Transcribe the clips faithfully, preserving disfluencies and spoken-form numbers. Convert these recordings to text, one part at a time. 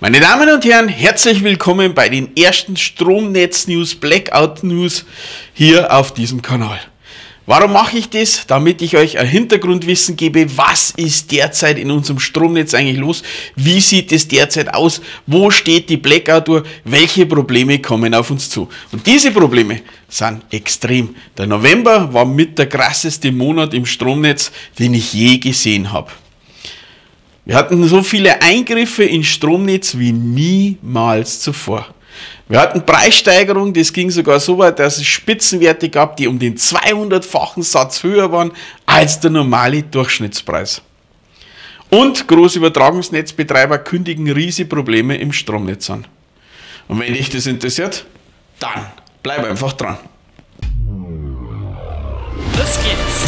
Meine Damen und Herren, herzlich willkommen bei den ersten Stromnetz-News, Blackout-News hier auf diesem Kanal. Warum mache ich das? Damit ich euch ein Hintergrundwissen gebe, was ist derzeit in unserem Stromnetz eigentlich los, wie sieht es derzeit aus, wo steht die Blackout-Uhr, welche Probleme kommen auf uns zu. Und diese Probleme sind extrem. Der November war mit der krasseste Monat im Stromnetz, den ich je gesehen habe. Wir hatten so viele Eingriffe ins Stromnetz wie niemals zuvor. Wir hatten Preissteigerungen, das ging sogar so weit, dass es Spitzenwerte gab, die um den zweihundertfachen Satz höher waren als der normale Durchschnittspreis. Und Großübertragungsnetzbetreiber kündigen riesige Probleme im Stromnetz an. Und wenn dich das interessiert, dann bleib einfach dran. Los geht's!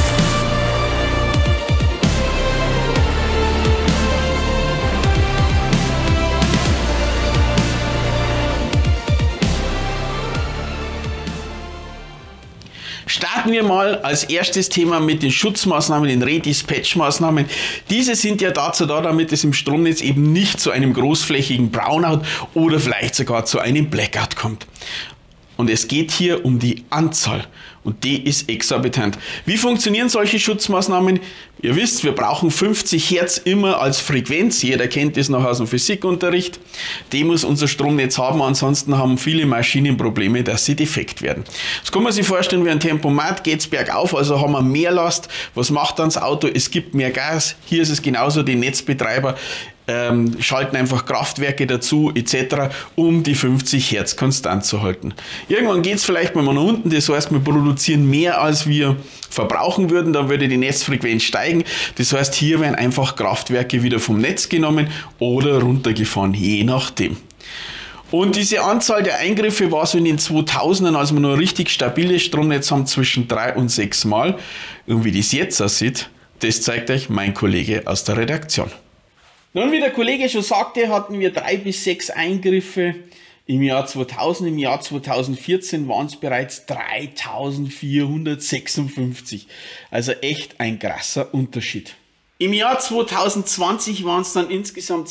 Starten wir mal als erstes Thema mit den Schutzmaßnahmen, den Redispatch-Maßnahmen. Diese sind ja dazu da, damit es im Stromnetz eben nicht zu einem großflächigen Brownout oder vielleicht sogar zu einem Blackout kommt. Und es geht hier um die Anzahl und die ist exorbitant. Wie funktionieren solche Schutzmaßnahmen? Ihr wisst, wir brauchen fünfzig Hertz immer als Frequenz. Jeder kennt das noch aus dem Physikunterricht. Die muss unser Stromnetz haben, ansonsten haben viele Maschinen Probleme, dass sie defekt werden. Das kann man sich vorstellen wie ein Tempomat, geht es bergauf, also haben wir mehr Last. Was macht dann das Auto? Es gibt mehr Gas. Hier ist es genauso, die Netzbetreiber Ähm, schalten einfach Kraftwerke dazu et cetera, um die fünfzig Hertz konstant zu halten. Irgendwann geht es vielleicht mal nach unten, das heißt, wir produzieren mehr als wir verbrauchen würden, dann würde die Netzfrequenz steigen. Das heißt, hier werden einfach Kraftwerke wieder vom Netz genommen oder runtergefahren, je nachdem. Und diese Anzahl der Eingriffe war so in den zweitausendern, als wir noch ein richtig stabiles Stromnetz haben, zwischen drei und sechs Mal. Und wie das jetzt aussieht, das zeigt euch mein Kollege aus der Redaktion. Nun, wie der Kollege schon sagte, hatten wir drei bis sechs Eingriffe im Jahr zweitausend. Im Jahr zweitausendvierzehn waren es bereits dreitausendvierhundertsechsundfünfzig. Also echt ein krasser Unterschied. Im Jahr zweitausendzwanzig waren es dann insgesamt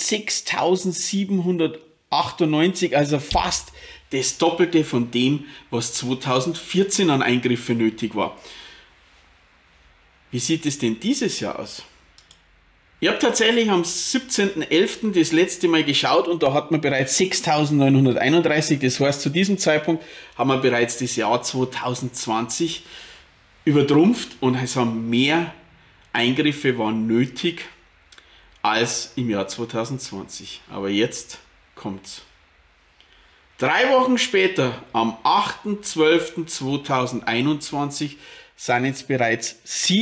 sechstausendsiebenhundertachtundneunzig, also fast das Doppelte von dem, was zweitausendvierzehn an Eingriffe nötig war. Wie sieht es denn dieses Jahr aus? Ich habe tatsächlich am siebzehnten elften das letzte Mal geschaut und da hat man bereits sechstausendneunhunderteinunddreißig. Das heißt, zu diesem Zeitpunkt haben wir bereits das Jahr zweitausendzwanzig übertrumpft und es haben mehr Eingriffe waren nötig als im Jahr zweitausendzwanzig. Aber jetzt kommt's. Drei Wochen später, am achten zwölften zweitausendeinundzwanzig, sind jetzt bereits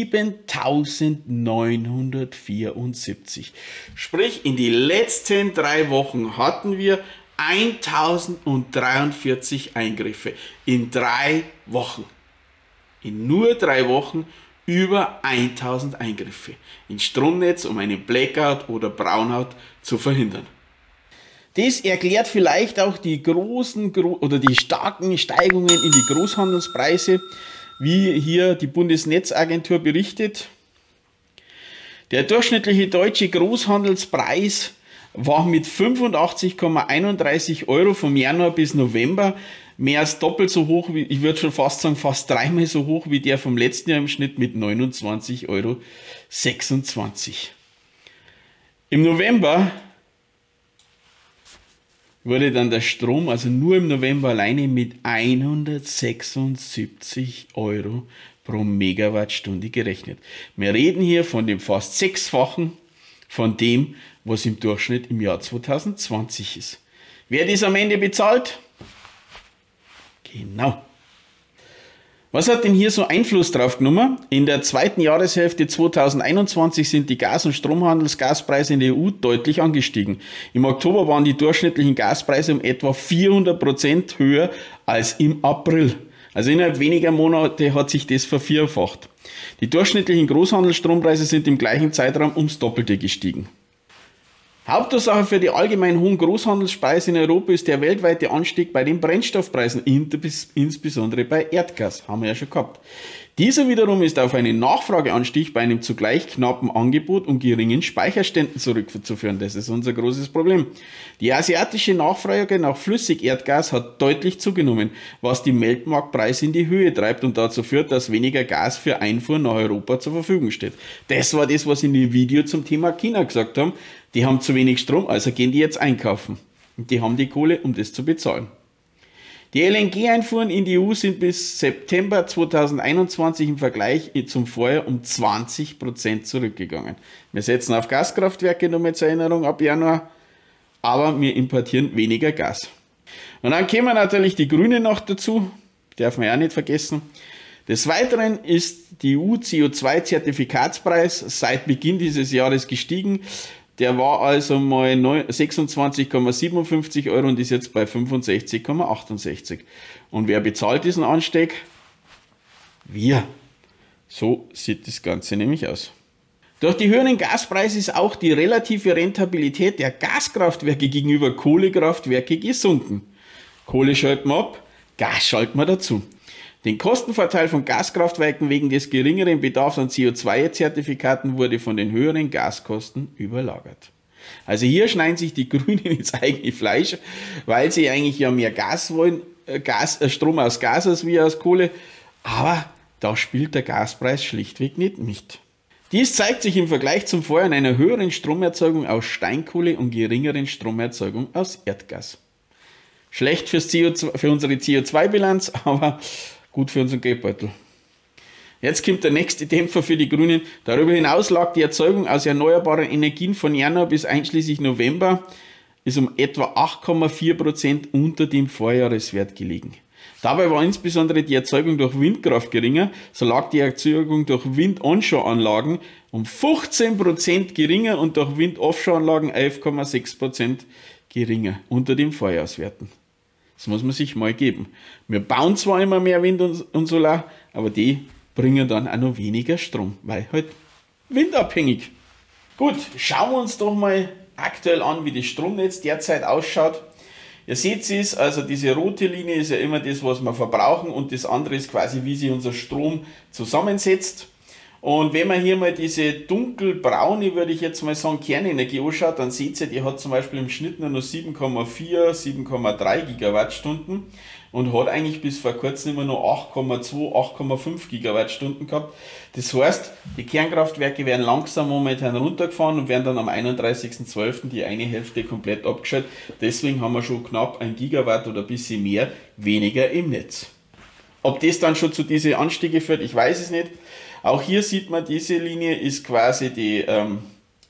siebentausendneunhundertvierundsiebzig. Sprich, in den letzten drei Wochen hatten wir eintausenddreiundvierzig Eingriffe. In drei Wochen. In nur drei Wochen über eintausend Eingriffe ins Stromnetz, um einen Blackout oder Brownout zu verhindern. Das erklärt vielleicht auch die großen oder die starken Steigungen in die Großhandelspreise, wie hier die Bundesnetzagentur berichtet. Der durchschnittliche deutsche Großhandelspreis war mit fünfundachtzig Komma einunddreißig Euro vom Januar bis November mehr als doppelt so hoch, wie, ich würde schon fast sagen, fast dreimal so hoch wie der vom letzten Jahr im Schnitt mit neunundzwanzig Euro sechsundzwanzig. Im November wurde dann der Strom, also nur im November alleine, mit hundertsechsundsiebzig Euro pro Megawattstunde gerechnet. Wir reden hier von dem fast sechsfachen von dem, was im Durchschnitt im Jahr zweitausendzwanzig ist. Wer das am Ende bezahlt? Genau. Was hat denn hier so Einfluss drauf genommen? In der zweiten Jahreshälfte zweitausendeinundzwanzig sind die Gas- und Stromhandelsgaspreise in der E U deutlich angestiegen. Im Oktober waren die durchschnittlichen Gaspreise um etwa vierhundert Prozent höher als im April. Also innerhalb weniger Monate hat sich das vervierfacht. Die durchschnittlichen Großhandelsstrompreise sind im gleichen Zeitraum ums Doppelte gestiegen. Hauptursache für die allgemein hohen Großhandelspreise in Europa ist der weltweite Anstieg bei den Brennstoffpreisen, insbesondere bei Erdgas, haben wir ja schon gehabt. Dieser wiederum ist auf einen Nachfrageanstieg bei einem zugleich knappen Angebot und geringen Speicherständen zurückzuführen. Das ist unser großes Problem. Die asiatische Nachfrage nach Flüssigerdgas hat deutlich zugenommen, was die Weltmarktpreise in die Höhe treibt und dazu führt, dass weniger Gas für Einfuhr nach Europa zur Verfügung steht. Das war das, was ich in dem Video zum Thema China gesagt haben. Die haben zu wenig Strom, also gehen die jetzt einkaufen. Und die haben die Kohle, um das zu bezahlen. Die L N G-Einfuhren in die E U sind bis September zweitausendeinundzwanzig im Vergleich zum Vorjahr um zwanzig Prozent zurückgegangen. Wir setzen auf Gaskraftwerke, nur mit zur Erinnerung, ab Januar, aber wir importieren weniger Gas. Und dann kommen natürlich die Grünen noch dazu, darf man ja auch nicht vergessen. Des Weiteren ist die E U-C O zwei Zertifikatspreis seit Beginn dieses Jahres gestiegen. Der war also mal sechsundzwanzig Komma siebenundfünfzig Euro und ist jetzt bei fünfundsechzig Komma achtundsechzig. Und wer bezahlt diesen Anstieg? Wir. So sieht das Ganze nämlich aus. Durch die höheren Gaspreise ist auch die relative Rentabilität der Gaskraftwerke gegenüber Kohlekraftwerke gesunken. Kohle schalten wir ab, Gas schalten wir dazu. Den Kostenvorteil von Gaskraftwerken wegen des geringeren Bedarfs an C O zwei Zertifikaten wurde von den höheren Gaskosten überlagert. Also hier schneiden sich die Grünen ins eigene Fleisch, weil sie eigentlich ja mehr Gas wollen, Gas, Strom aus Gas als wie aus Kohle, aber da spielt der Gaspreis schlichtweg nicht mit. Dies zeigt sich im Vergleich zum Vorjahr in einer höheren Stromerzeugung aus Steinkohle und geringeren Stromerzeugung aus Erdgas. Schlecht fürs C O zwei, für unsere C O zwei Bilanz, aber gut für unseren Geldbeutel. Jetzt kommt der nächste Dämpfer für die Grünen. Darüber hinaus lag die Erzeugung aus erneuerbaren Energien von Januar bis einschließlich November ist um etwa acht Komma vier Prozent unter dem Vorjahreswert gelegen. Dabei war insbesondere die Erzeugung durch Windkraft geringer, so lag die Erzeugung durch Wind-Onshore-Anlagen um fünfzehn Prozent geringer und durch Wind-Offshore-Anlagen elf Komma sechs Prozent geringer unter den Vorjahreswerten. Das muss man sich mal geben. Wir bauen zwar immer mehr Wind und Solar, aber die bringen dann auch noch weniger Strom, weil halt windabhängig. Gut, schauen wir uns doch mal aktuell an, wie das Stromnetz derzeit ausschaut. Ihr seht es, also diese rote Linie ist ja immer das, was wir verbrauchen und das andere ist quasi, wie sich unser Strom zusammensetzt. Und wenn man hier mal diese dunkelbraune, würde ich jetzt mal sagen, Kernenergie anschaut, dann seht ihr, die hat zum Beispiel im Schnitt nur noch sieben Komma vier, sieben Komma drei Gigawattstunden und hat eigentlich bis vor kurzem immer noch acht Komma zwei, acht Komma fünf Gigawattstunden gehabt. Das heißt, die Kernkraftwerke werden langsam momentan runtergefahren und werden dann am einunddreißigsten zwölften die eine Hälfte komplett abgeschaltet. Deswegen haben wir schon knapp ein Gigawatt oder ein bisschen mehr weniger im Netz. Ob das dann schon zu diesen Anstiege führt, ich weiß es nicht. Auch hier sieht man, diese Linie ist quasi die, ähm,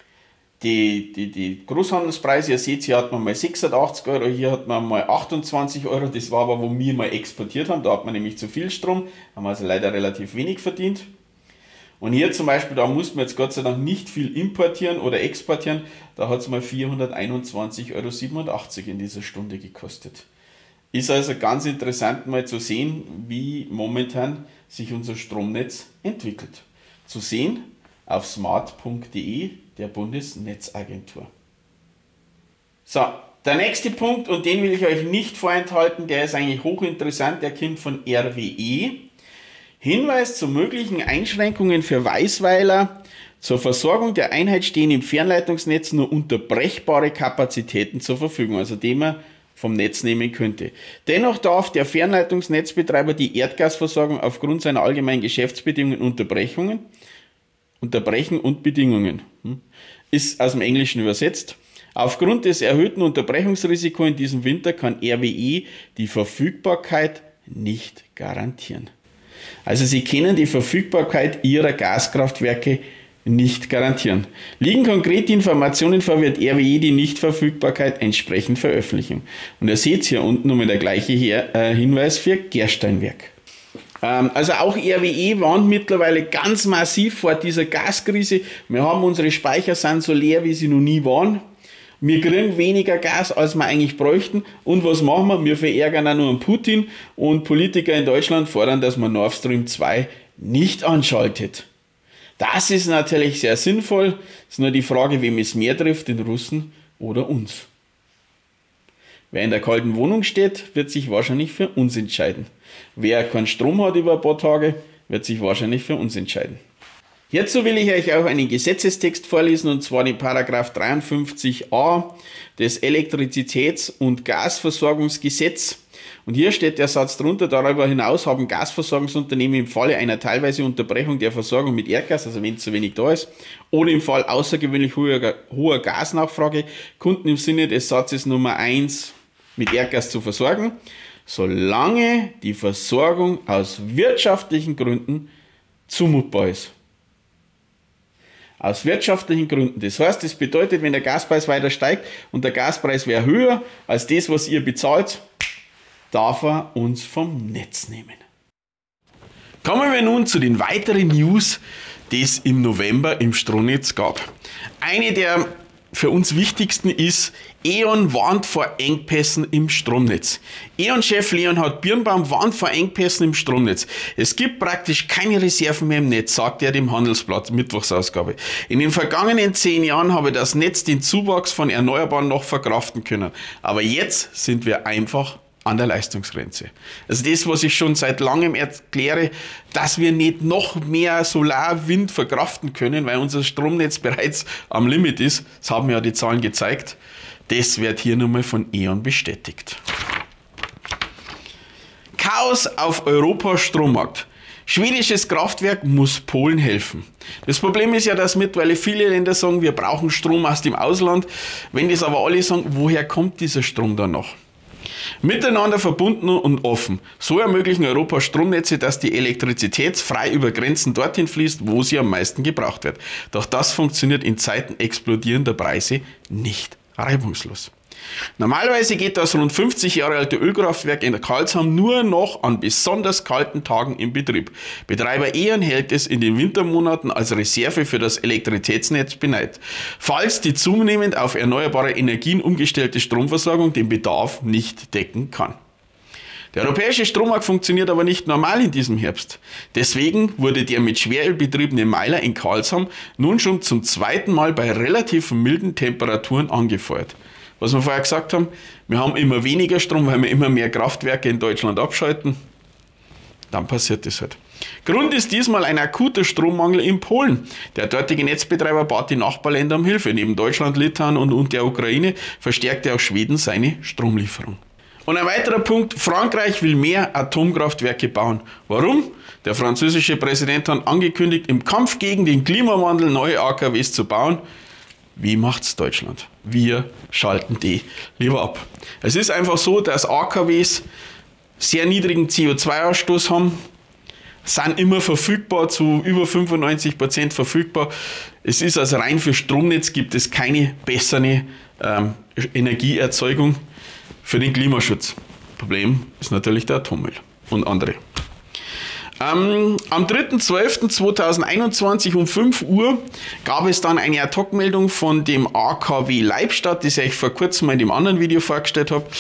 die, die, die Großhandelspreise. Ihr seht, hier hat man mal sechsundachtzig Euro, hier hat man mal achtundzwanzig Euro. Das war aber, wo wir mal exportiert haben. Da hat man nämlich zu viel Strom, haben also leider relativ wenig verdient. Und hier zum Beispiel, da muss man jetzt Gott sei Dank nicht viel importieren oder exportieren. Da hat es mal vierhunderteinundzwanzig Euro siebenundachtzig in dieser Stunde gekostet. Ist also ganz interessant mal zu sehen, wie momentan sich unser Stromnetz entwickelt. Zu sehen auf smart punkt de der Bundesnetzagentur. So, der nächste Punkt, und den will ich euch nicht vorenthalten, der ist eigentlich hochinteressant, der kommt von R W E. Hinweis zu möglichen Einschränkungen für Weißweiler. Zur Versorgung der Einheit stehen im Fernleitungsnetz nur unterbrechbare Kapazitäten zur Verfügung, also die man vom Netz nehmen könnte. Dennoch darf der Fernleitungsnetzbetreiber die Erdgasversorgung aufgrund seiner allgemeinen Geschäftsbedingungen Unterbrechungen, unterbrechen und Bedingungen. Ist aus dem Englischen übersetzt. Aufgrund des erhöhten Unterbrechungsrisikos in diesem Winter kann R W E die Verfügbarkeit nicht garantieren. Also sie können die Verfügbarkeit ihrer Gaskraftwerke nicht garantieren. Liegen konkrete Informationen vor, wird R W E die Nichtverfügbarkeit entsprechend veröffentlichen. Und ihr seht hier unten nochmal der gleiche Hinweis für Gersteinwerk. Also auch R W E warnt mittlerweile ganz massiv vor dieser Gaskrise. Wir haben unsere Speicher sind so leer, wie sie noch nie waren. Wir kriegen weniger Gas, als wir eigentlich bräuchten. Und was machen wir? Wir verärgern auch nur an Putin. Und Politiker in Deutschland fordern, dass man Nord Stream zwei nicht anschaltet. Das ist natürlich sehr sinnvoll. Es ist nur die Frage, wem es mehr trifft, den Russen oder uns. Wer in der kalten Wohnung steht, wird sich wahrscheinlich für uns entscheiden. Wer keinen Strom hat über ein paar Tage, wird sich wahrscheinlich für uns entscheiden. Hierzu will ich euch auch einen Gesetzestext vorlesen, und zwar den Paragraph dreiundfünfzig a des Elektrizitäts- und Gasversorgungsgesetzes. Und hier steht der Satz drunter: Darüber hinaus haben Gasversorgungsunternehmen im Falle einer teilweise Unterbrechung der Versorgung mit Erdgas, also wenn zu wenig da ist, oder im Fall außergewöhnlich hoher, hoher Gasnachfrage, Kunden im Sinne des Satzes Nummer eins mit Erdgas zu versorgen, solange die Versorgung aus wirtschaftlichen Gründen zumutbar ist. Aus wirtschaftlichen Gründen. Das heißt, das bedeutet, wenn der Gaspreis weiter steigt und der Gaspreis wäre höher als das, was ihr bezahlt, darf er uns vom Netz nehmen. Kommen wir nun zu den weiteren News, die es im November im Stromnetz gab. Eine der für uns wichtigsten ist: E.ON warnt vor Engpässen im Stromnetz. E.ON-Chef Leonhard Birnbaum warnt vor Engpässen im Stromnetz. Es gibt praktisch keine Reserven mehr im Netz, sagt er dem Handelsblatt, Mittwochsausgabe. In den vergangenen zehn Jahren habe das Netz den Zuwachs von Erneuerbaren noch verkraften können. Aber jetzt sind wir einfach an der Leistungsgrenze. Also das, was ich schon seit langem erkläre, dass wir nicht noch mehr Solar, Wind verkraften können, weil unser Stromnetz bereits am Limit ist. Das haben ja die Zahlen gezeigt. Das wird hier nochmal von E.ON bestätigt. Chaos auf Europas Strommarkt. Schwedisches Kraftwerk muss Polen helfen. Das Problem ist ja, dass mittlerweile viele Länder sagen, wir brauchen Strom aus dem Ausland. Wenn das aber alle sagen, woher kommt dieser Strom dann noch? Miteinander verbunden und offen. So ermöglichen Europas Stromnetze, dass die Elektrizität frei über Grenzen dorthin fließt, wo sie am meisten gebraucht wird. Doch das funktioniert in Zeiten explodierender Preise nicht reibungslos. Normalerweise geht das rund fünfzig Jahre alte Ölkraftwerk in Karlshamn nur noch an besonders kalten Tagen in Betrieb. Betreiber E.ON hält es in den Wintermonaten als Reserve für das Elektrizitätsnetz bereit, falls die zunehmend auf erneuerbare Energien umgestellte Stromversorgung den Bedarf nicht decken kann. Der europäische Strommarkt funktioniert aber nicht normal in diesem Herbst. Deswegen wurde der mit Schweröl betriebene Meiler in Karlshamn nun schon zum zweiten Mal bei relativ milden Temperaturen angefeuert. Was wir vorher gesagt haben, wir haben immer weniger Strom, weil wir immer mehr Kraftwerke in Deutschland abschalten. Dann passiert das halt. Grund ist diesmal ein akuter Strommangel in Polen. Der dortige Netzbetreiber bat die Nachbarländer um Hilfe. Neben Deutschland, Litauen und, und der Ukraine verstärkte auch Schweden seine Stromlieferung. Und ein weiterer Punkt: Frankreich will mehr Atomkraftwerke bauen. Warum? Der französische Präsident hat angekündigt, im Kampf gegen den Klimawandel neue A K Ws zu bauen. Wie macht's Deutschland? Wir schalten die lieber ab. Es ist einfach so, dass A K Ws sehr niedrigen C O zwei Ausstoß haben, sind immer verfügbar, zu über fünfundneunzig Prozent verfügbar. Es ist also rein für Stromnetz, gibt es keine bessere ähm, Energieerzeugung für den Klimaschutz. Problem ist natürlich der Atommüll und andere. Ähm, am dritter zwölfter zweitausendeinundzwanzig um fünf Uhr gab es dann eine Ad-Hoc-Meldung von dem A K W Leibstadt, das ich vor kurzem in dem anderen Video vorgestellt habe.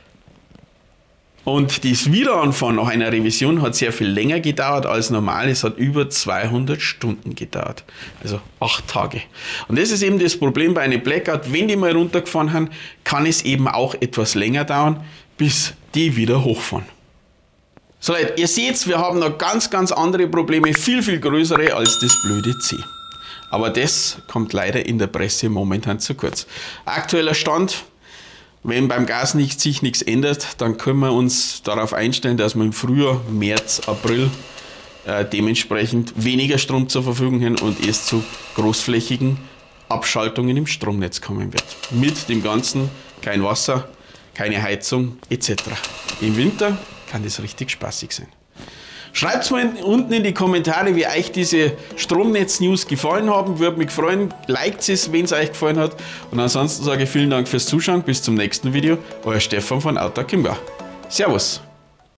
Und das Wiederanfahren nach einer Revision hat sehr viel länger gedauert als normal. Es hat über zweihundert Stunden gedauert. Also acht Tage. Und das ist eben das Problem bei einem Blackout. Wenn die mal runtergefahren haben, kann es eben auch etwas länger dauern, bis die wieder hochfahren. So Leute, ihr seht, wir haben noch ganz, ganz andere Probleme, viel, viel größere als das blöde C. Aber das kommt leider in der Presse momentan zu kurz. Aktueller Stand: Wenn beim Gas nicht, sich nichts ändert, dann können wir uns darauf einstellen, dass wir im Frühjahr, März, April äh, dementsprechend weniger Strom zur Verfügung haben und es zu großflächigen Abschaltungen im Stromnetz kommen wird. Mit dem Ganzen kein Wasser, keine Heizung et cetera. Im Winter kann das richtig spaßig sein. Schreibt es mal unten in die Kommentare, wie euch diese Stromnetz-News gefallen haben. Würde mich freuen. Liked es, wenn es euch gefallen hat. Und ansonsten sage ich vielen Dank fürs Zuschauen. Bis zum nächsten Video. Euer Stefan von Autark im Bau. Servus.